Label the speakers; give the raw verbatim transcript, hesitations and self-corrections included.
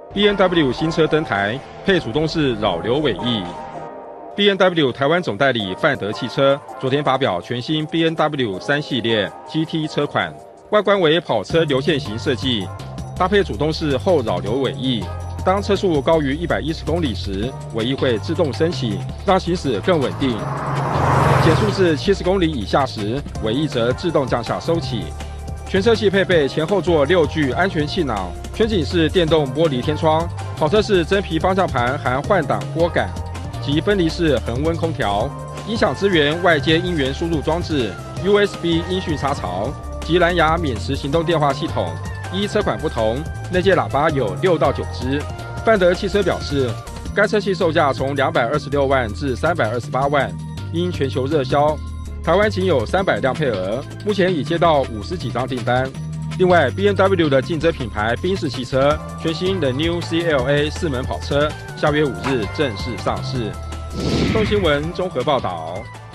Speaker 1: B N W 新车登台，配主动式扰流尾翼。B N W 台湾总代理范德汽车昨天发表全新 B N W 三系列 G T 车款，外观为跑车流线型设计，搭配主动式后扰流尾翼。当车速高于一百一十公里时，尾翼会自动升起，让行驶更稳定。减速至七十公里以下时，尾翼则自动降下收起。全车系配备前后座六具安全气囊，全景式电动玻璃天窗，跑车式真皮方向盘含换挡拨杆及分离式恒温空调，音响支援外接音源输入装置、U S B 音讯插槽及蓝牙免持行动电话系统。依车款不同，内接喇叭有六到九支。范德汽车表示，该车系售价从两百二十六万至三百二十八万，因全球热销。台湾仅有三百辆配额，目前已接到五十几张订单。另外 ，B N W 的竞争品牌宾士汽车全新的 New C L A 四门跑车，下月五日正式上市。动新闻综合报道。